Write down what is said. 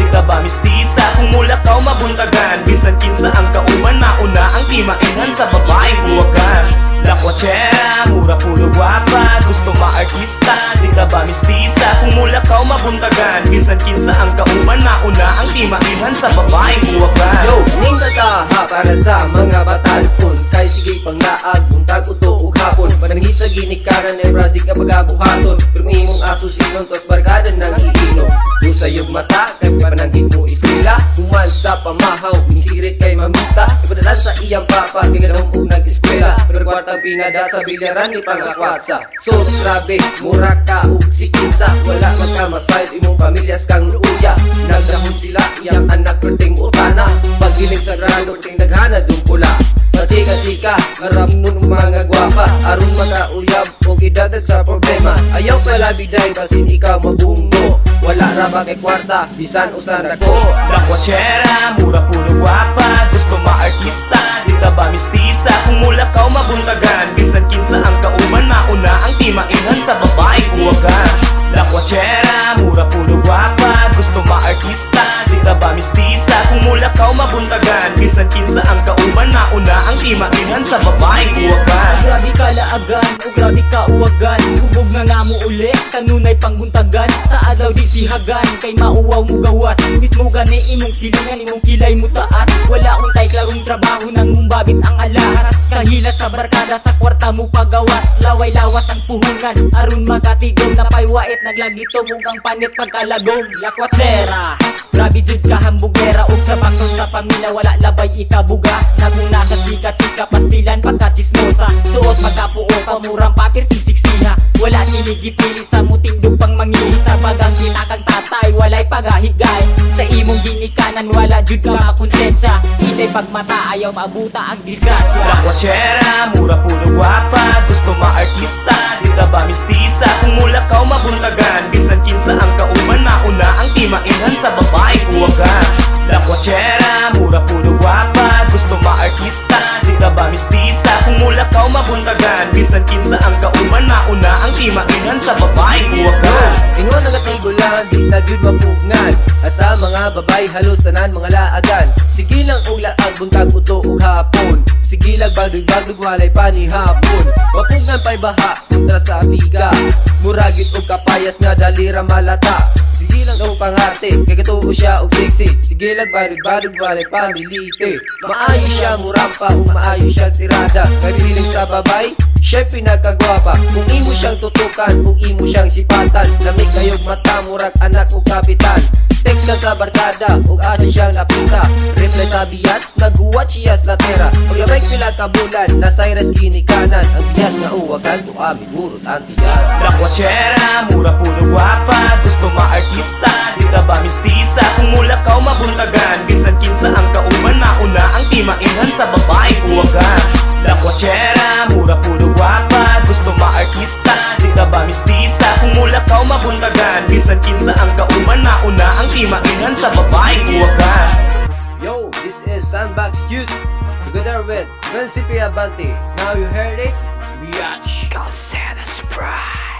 ka ba mistisa? Kung mulakaw mabuntagan, bisan kinsa ang kauban, mauna ang timainhan sa babaeng buwagan. Lakwachera, mura pulo guwapa, gusto maartista, di ka ba mistisa? Kung mulakaw mabuntagan, bisan kinsa ang kauban, mauna ang timainhan sa babaeng buwagan. Yo, ning nataha para sa mga batalpon, kay sige panglaag, buntag uto ug hapon. Panangit sa ginikaran ay project nga pagabuhaton, pero imong aso sinon tos barkada nang iinom. Usayog mata, kay panangit mo eskwela, human sa pamahaw, misirit kay mamista, ipadalan sa iyang papa, bigadong ug nag-eskwela, pero kwartang pinada sa bilyaran ni pangakwasa. So grabe, mura ka ug sikinsa, wala magkamasayad imong pamilyas kang luya. Nagdahon sila, iyang anak perting utana, paggiling sa grano ting naghana dung pula. Chika-chika, harap nun mga gwapa, aron makauyab o idadag sa problema. Ayaw pala biday, basin ikaw mabunggo, wala ra ba kay kwarta, bisan usan ako. Lakwachera, mura pulo guwapa, gusto maartista, di ka ba mistisa? Kung mulakaw mabuntagan, bisan kinsa ang kauban, mauna ang timainhan sa babaeng buwagan. Lakwachera, mura pulo guwapa, gusto maartista, di ka ba mistisa? Kung mulakaw mabuntagan, bisan kinsa ang kauban, mauna ang timainhan sa babaeng buwagan. Grabe ka laagan, o grabe ka uwagan, hubog nga mo uli, kanunay pangbuntagan. Sa adlaw di sihagan, kay mauwaw mo gawas, mismo gani imong silingan, imong kilay mo taas. Wala untay klarong trabaho nang mumbabit ang alahas, kahila sa barkada sa kwarta mo pagawas. Laway lawas ang puhungan, aron makatigom na paywait, naglagito mugang panit pagkalagom. Lakwachera, grabe jud ka hambugera, ug sa bakton sa pamilya wala labay ikabuga. Naguna sa chika-chika, pastilan pagkachismosa, suot pagkapuo, pamurang papir tisiksiha. Wala tinigipili sa mutingdog pang mangihisa, bagang kinakang tatay, walay pagahigay. Sa imong ginikanan wala jud ka makonsensya, hinay pagmata ayaw maabuta ang disgrasya. Lakwachera, mura pulo guwapa, gusto maartista, di ka ba mistisa? Kung mulakaw mabuntagan, bisan kinsa ang kauban, mauna ang timainhan sa babaeng buwagan. Lakwachera, mura pulo guwapa, gusto maartista, di ka ba mistisa? Kung mulakaw mabuntagan, bisan kinsa ang kauban, mauna ang timainhan sa babaeng buwagan. Ingon nga tigulan, di na jud mapugnan, asa mga babay halos tanan mga laagan. Sige lang og laag, buntag uto ug hapon, sige lang bagdug-bagdug walay panihapon. Mapugnan pa'y baha, kontra sa amiga, muragit og kapayas nga dalira malata. Sige lang daw pangarte, kay katuo siya og sexy, sige lang badug-badug walay pamilite. Maayo siya murampa ug maayo siya tirada, kariling sa babay siya'y pinagkagwapa. Kung imo siyang tutukan, kung imo siyang sipatan, lamig kayog mata, murag anak o kapitan. Text lang sa barkada, ug asa siyang napita, reply sa bias, naghuwat siya sa latera. Paglabay pila kabulan, nasa iras ginikanan, ang bias nga uwagan, to aming urot ang tiyan. Lakwachera, mura pulo guwapa, gusto maartista, di ka ba mistisa? Kung mulakaw mabuntagan, bisan kinsa ang kauban, mauna ang timainhan sa babaeng buwagan. Lakwachera, mura pulo guwapa, gusto maartista, di ka ba mistisa? Kung mulakaw mabuntagan, bisan kinsa ang kauban, mauna ang timainhan sa babaeng buwagan. Yo, this is Sandbox Cute, together with Principe Abante. Now you heard it, biatch. Calceta Surprise.